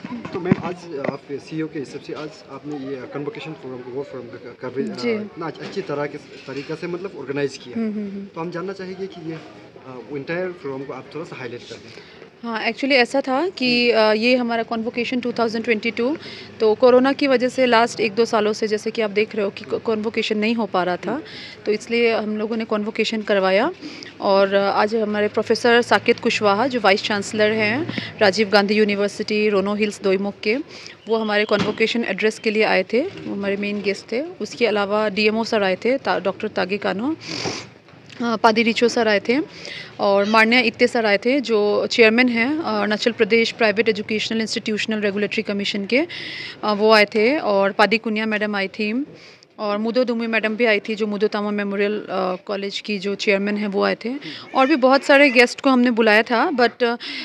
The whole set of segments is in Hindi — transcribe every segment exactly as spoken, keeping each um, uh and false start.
तो मैम आज आप सीईओ के हिसाब से आज आपने ये कन्वोकेशन फोरम को वो फोरम का कवरेज इतना अच्छी तरह के तरीका से मतलब ऑर्गेनाइज किया, तो हम जानना चाहेंगे कि ये इंटायर फोरम को आप थोड़ा सा हाईलाइट कर दें। हाँ, एक्चुअली ऐसा था कि ये हमारा convocation two thousand twenty two, तो कोरोना की वजह से लास्ट एक दो सालों से जैसे कि आप देख रहे हो कि कॉन्वोकेशन नहीं हो पा रहा था, तो इसलिए हम लोगों ने कॉन्वोकेशन करवाया। और आज हमारे प्रोफेसर साकेत कुशवाहा जो वाइस चांसलर हैं राजीव गांधी यूनिवर्सिटी रोनो हिल्स दोईमुख के, वो हमारे कॉन्वोकेशन एड्रेस के लिए आए थे, वो हमारे मेन गेस्ट थे। उसके अलावा डीएमओ सर आए थे, डॉक्टर तागे कानो, पादी रिचो सर आए थे, और मान्या इत्ते सर आए थे जो चेयरमैन हैं Arunachal Pradesh private educational institutional regulatory commission के, वो आए थे। और पादी कुनिया मैडम आई थी, और मुदो दुमी मैडम भी आई थी जो मुदो तामा मेमोरियल कॉलेज की जो चेयरमैन है वो आए थे। और भी बहुत सारे गेस्ट को हमने बुलाया था, बट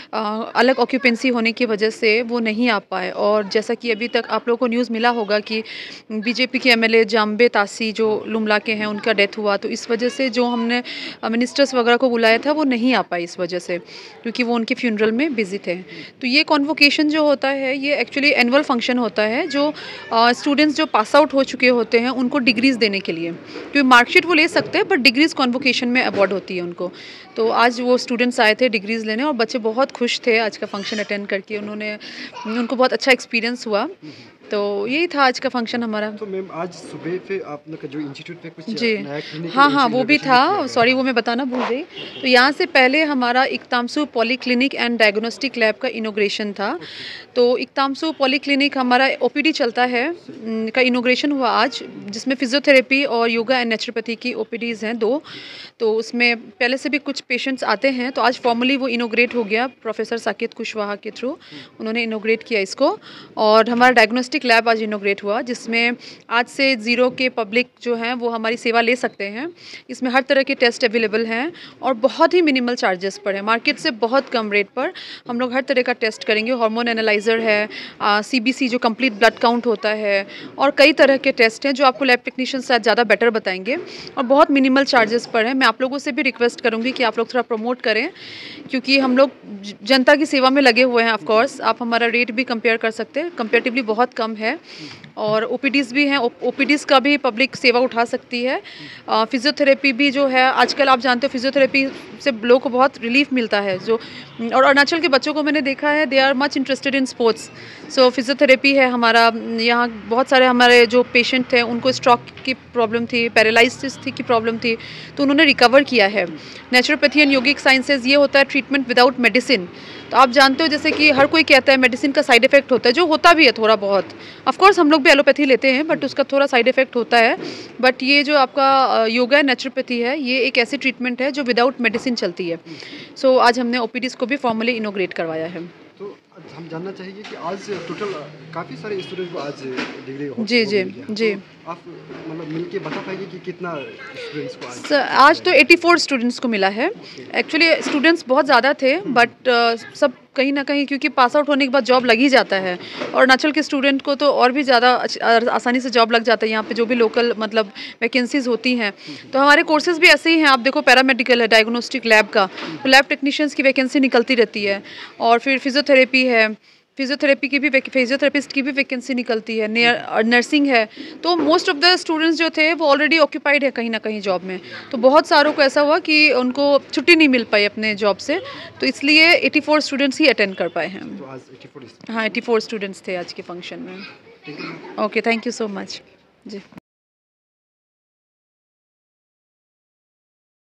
अलग ऑक्यूपेंसी होने की वजह से वो नहीं आ पाए। और जैसा कि अभी तक आप लोगों को न्यूज़ मिला होगा कि बीजेपी के एमएलए जाम्बे तासी जो लुमला के हैं उनका डेथ हुआ, तो इस वजह से जो हमने मिनिस्टर्स वगैरह को बुलाया था वो नहीं आ पाए इस वजह से, क्योंकि वो उनके फ्यूनरल में बिजी थे। तो ये कॉन्वोकेशन जो होता है ये एक्चुअली एनुअल फंक्शन होता है जो स्टूडेंट्स जो पास आउट हो चुके होते हैं उनको डिग्रीज़ देने के लिए, क्योंकि मार्कशीट वो ले सकते हैं बट डिग्रीज़ कॉन्वोकेशन में अवार्ड होती है उनको। तो आज वो स्टूडेंट्स आए थे डिग्रीज़ लेने, और बच्चे बहुत खुश थे आज का फंक्शन अटेंड करके, उन्होंने उनको बहुत अच्छा एक्सपीरियंस हुआ। तो यही था आज का फंक्शन हमारा। तो मैम आज सुबह पे आपने का जो इंस्टीट्यूट पे कुछ जी नया क्लिनिक हाँ हाँ वो भी था, सॉरी वो मैं बताना भूल गई। तो यहाँ से पहले हमारा Iktamsu polyclinic and diagnostic lab का इनोग्रेशन था। तो इकतामसू पॉली क्लिनिक हमारा ओपीडी चलता है का इनोग्रेशन हुआ आज, जिसमें फिजियोथेरेपी और योगा एंड नेचुरोपैथी की ओपीडीज़ हैं दो। तो उसमें पहले से भी कुछ पेशेंट्स आते हैं, तो आज फॉर्मली वो इनोग्रेट हो गया प्रोफेसर साकेत कुशवाहा के थ्रू, उन्होंने इनोग्रेट किया इसको। और हमारा डायग्नोस्टिक लैब आज इनोग्रेट हुआ, जिसमें आज से ज़ीरो के पब्लिक जो हैं वो हमारी सेवा ले सकते हैं। इसमें हर तरह के टेस्ट अवेलेबल हैं और बहुत ही मिनिमल चार्जेस पर है, मार्केट से बहुत कम रेट पर हम लोग हर तरह का टेस्ट करेंगे। हार्मोन एनालाइज़र है, सीबीसी जो कंप्लीट ब्लड काउंट होता है, और कई तरह के टेस्ट हैं जो आपको लैब टेक्नीशियन शायद ज़्यादा बेटर बताएंगे, और बहुत मिनिमल चार्जेस पर है। मैं आप लोगों से भी रिक्वेस्ट करूँगी कि आप लोग थोड़ा प्रमोट करें, क्योंकि हम लोग जनता की सेवा में लगे हुए हैं। ऑफ कोर्स आप हमारा रेट भी कंपेयर कर सकते हैं, कंपेरेटिवली बहुत कम है। और ओपीडीज़ भी हैं, ओपीडीज़ का भी पब्लिक सेवा उठा सकती है। फिजियोथेरेपी भी जो है आजकल आप जानते हो फिजियोथेरेपी से लोगों को बहुत रिलीफ मिलता है। जो और अरुणाचल के बच्चों को मैंने देखा है, they are much interested in sports. So physiotherapy है हमारा यहाँ, बहुत सारे हमारे जो पेशेंट थे उनको स्ट्रोक की प्रॉब्लम थी, पैरालिसिस थी की प्रॉब्लम थी, तो उन्होंने रिकवर किया है। नेचुरोपैथी एंड योगिक साइंसेज ये होता है ट्रीटमेंट विदाउट मेडिसिन। तो आप जानते हो जैसे कि हर कोई कहता है मेडिसिन का साइड इफेक्ट होता है, जो होता भी है थोड़ा बहुत। ऑफ कोर्स हम लोग भी एलोपैथी लेते हैं बट उसका थोड़ा साइड इफेक्ट होता है। बट ये जो आपका योगा एंड नेचुरोपैथी है ये एक ऐसी ट्रीटमेंट है जो विदाउट मेडिसिन चलती है। सो so, आज हमने ओपीडीज़ को भी फॉर्मली इनोग्रेट करवाया है। तो हम जानना चाहेंगे कि आज टोटल काफ़ी सारे स्टूडेंट को आज डिग्री हो जी जी जी तो आप मतलब मिलके बता पाएंगे कि कितना स्टूडेंट्स को आज सर आज तो चौरासी स्टूडेंट्स को मिला है। एक्चुअली स्टूडेंट्स बहुत ज़्यादा थे बट uh, सब कहीं ना कहीं क्योंकि पास आउट होने के बाद जॉब लग ही जाता है, और अरुणाचल के स्टूडेंट को तो और भी ज़्यादा आसानी से जॉब लग जाता है यहाँ पे जो भी लोकल मतलब वैकेंसीज होती हैं। तो हमारे कोर्सेज भी ऐसे ही हैं, आप देखो पैरामेडिकल है, डायग्नोस्टिक लैब का, तो लैब टेक्नीशियंस की वैकेंसी निकलती रहती है। और फिर फिजियोथेरेपी है, फिजियोथेरेपी की भी फिजियोथेरेपिस्ट की भी वैकेंसी निकलती है, नर्सिंग है। तो मोस्ट ऑफ द स्टूडेंट्स जो थे वो ऑलरेडी ऑक्यूपाइड है कहीं ना कहीं जॉब में। तो बहुत सारों को ऐसा हुआ कि उनको छुट्टी नहीं मिल पाई अपने जॉब से, तो इसलिए चौरासी स्टूडेंट्स ही अटेंड कर पाए हैं। तो आज चौरासी हाँ चौरासी स्टूडेंट्स थे आज के फंक्शन में। Okay, thank you so much ji.